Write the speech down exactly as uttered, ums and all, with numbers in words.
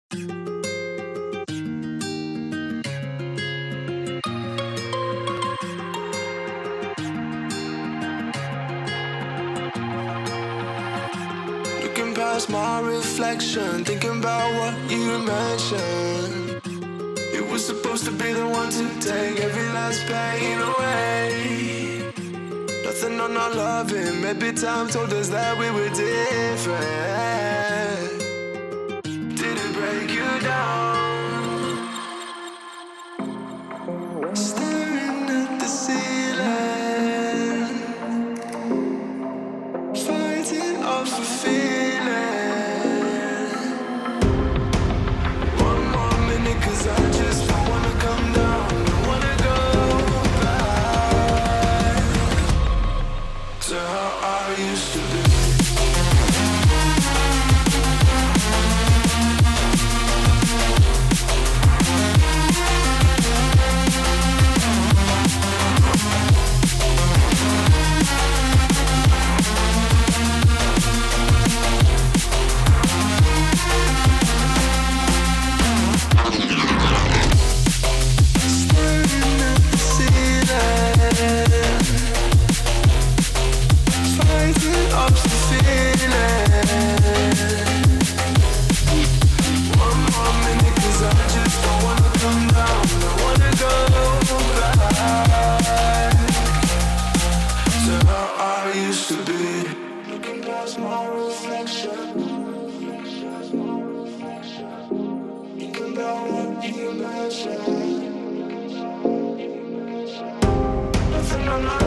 Looking past my reflection, thinking about what you mentioned. It was supposed to be the one to take every last pain away. Nothing on our loving, maybe time told us that we were different. Did it break you down? Staring at the ceiling, fighting off a feeling. One more minute, cause I just don't wanna come down. Don't wanna go back to how I used to be. Nothing on my